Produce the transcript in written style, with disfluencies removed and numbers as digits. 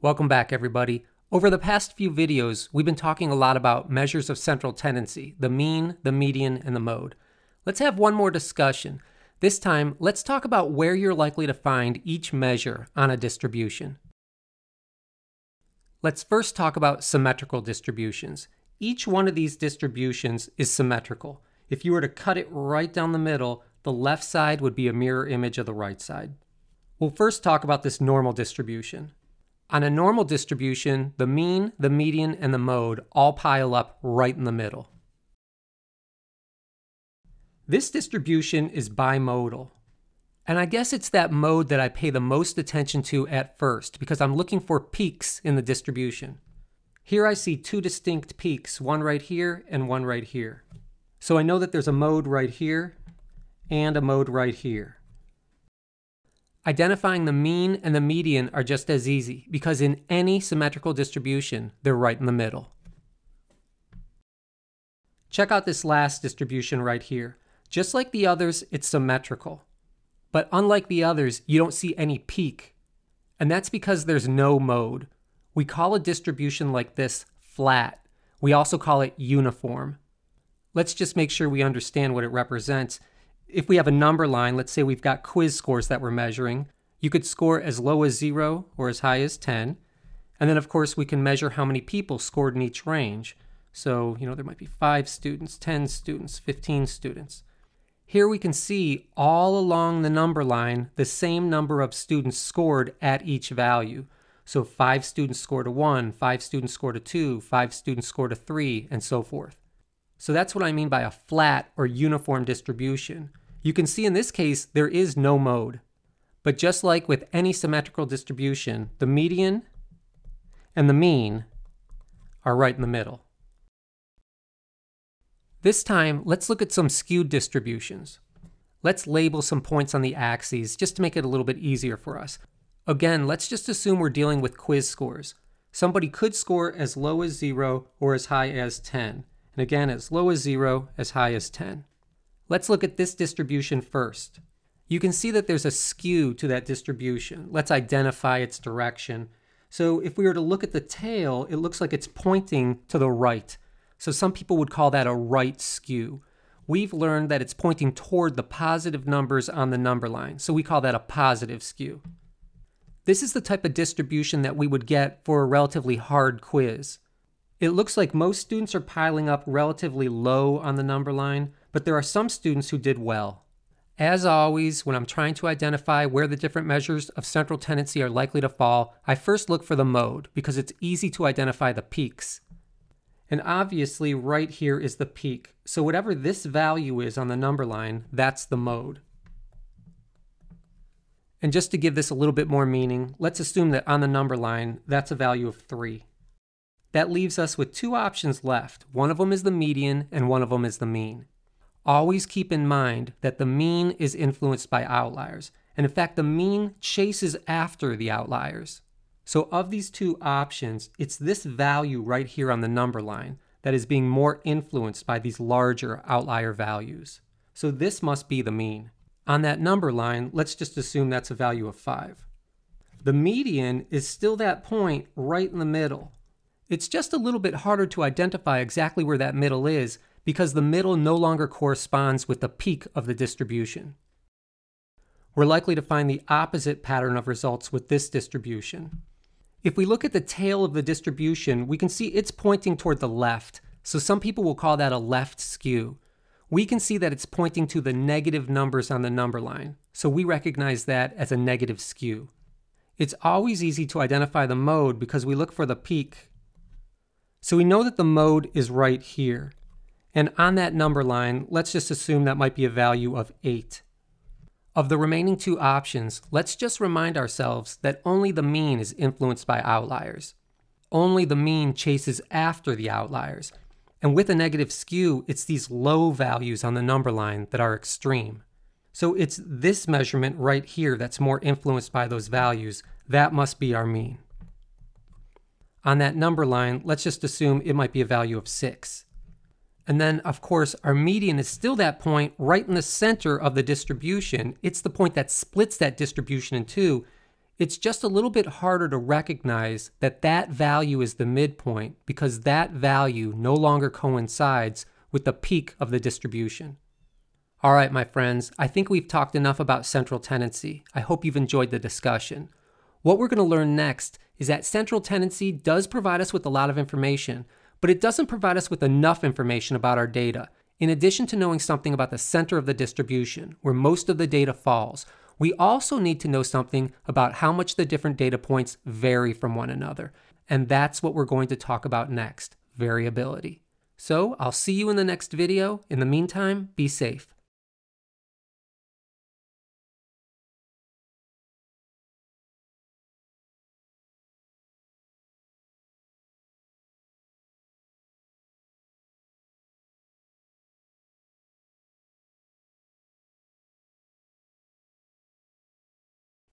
Welcome back, everybody. Over the past few videos, we've been talking a lot about measures of central tendency, the mean, the median, and the mode. Let's have one more discussion. This time, let's talk about where you're likely to find each measure on a distribution. Let's first talk about symmetrical distributions. Each one of these distributions is symmetrical. If you were to cut it right down the middle, the left side would be a mirror image of the right side. We'll first talk about this normal distribution. On a normal distribution, the mean, the median, and the mode all pile up right in the middle. This distribution is bimodal. And I guess it's that mode that I pay the most attention to at first because I'm looking for peaks in the distribution. Here I see two distinct peaks, one right here and one right here. So I know that there's a mode right here and a mode right here. Identifying the mean and the median are just as easy because in any symmetrical distribution, they're right in the middle. Check out this last distribution right here. Just like the others, it's symmetrical. But unlike the others, you don't see any peak. And that's because there's no mode. We call a distribution like this flat. We also call it uniform. Let's just make sure we understand what it represents. If we have a number line, let's say we've got quiz scores that we're measuring, you could score as low as 0 or as high as 10. And then, of course, we can measure how many people scored in each range. So, there might be 5 students, 10 students, 15 students. Here we can see all along the number line the same number of students scored at each value. So 5 students scored a 1, 5 students scored a 2, 5 students scored a 3, and so forth. So that's what I mean by a flat or uniform distribution. You can see in this case there is no mode. But just like with any symmetrical distribution, the median and the mean are right in the middle. This time, let's look at some skewed distributions. Let's label some points on the axes just to make it a little bit easier for us. Again, let's just assume we're dealing with quiz scores. Somebody could score as low as 0 or as high as 10. And again, as low as 0, as high as 10. Let's look at this distribution first. You can see that there's a skew to that distribution. Let's identify its direction. So if we were to look at the tail, it looks like it's pointing to the right. So some people would call that a right skew. We've learned that it's pointing toward the positive numbers on the number line. So we call that a positive skew. This is the type of distribution that we would get for a relatively hard quiz. It looks like most students are piling up relatively low on the number line, but there are some students who did well. As always, when I'm trying to identify where the different measures of central tendency are likely to fall, I first look for the mode because it's easy to identify the peaks. And obviously right here is the peak. So whatever this value is on the number line, that's the mode. And just to give this a little bit more meaning, let's assume that on the number line, that's a value of 3. That leaves us with 2 options left. One of them is the median and one of them is the mean. Always keep in mind that the mean is influenced by outliers. And in fact, the mean chases after the outliers. So of these 2 options, it's this value right here on the number line that is being more influenced by these larger outlier values. So this must be the mean. On that number line, let's just assume that's a value of 5. The median is still that point right in the middle. It's just a little bit harder to identify exactly where that middle is because the middle no longer corresponds with the peak of the distribution. We're likely to find the opposite pattern of results with this distribution. If we look at the tail of the distribution, we can see it's pointing toward the left, so some people will call that a left skew. We can see that it's pointing to the negative numbers on the number line, so we recognize that as a negative skew. It's always easy to identify the mode because we look for the peak. So we know that the mode is right here. And on that number line, let's just assume that might be a value of 8. Of the remaining 2 options, let's just remind ourselves that only the mean is influenced by outliers. Only the mean chases after the outliers. And with a negative skew, it's these low values on the number line that are extreme. So it's this measurement right here that's more influenced by those values. That must be our mean. On that number line, let's just assume it might be a value of 6. And then, of course, our median is still that point right in the center of the distribution. It's the point that splits that distribution in 2. It's just a little bit harder to recognize that that value is the midpoint because that value no longer coincides with the peak of the distribution. All right, my friends, I think we've talked enough about central tendency. I hope you've enjoyed the discussion. What we're going to learn next is that central tendency does provide us with a lot of information, but it doesn't provide us with enough information about our data. In addition to knowing something about the center of the distribution, where most of the data falls, we also need to know something about how much the different data points vary from one another. And that's what we're going to talk about next, variability. So I'll see you in the next video. In the meantime, be safe.